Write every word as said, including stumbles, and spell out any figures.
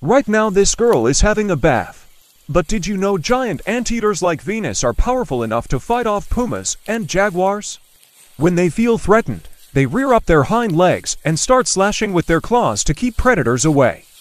Right now this girl is having a bath. But did you know giant anteaters like Venus are powerful enough to fight off pumas and jaguars? When they feel threatened, they rear up their hind legs and start slashing with their claws to keep predators away.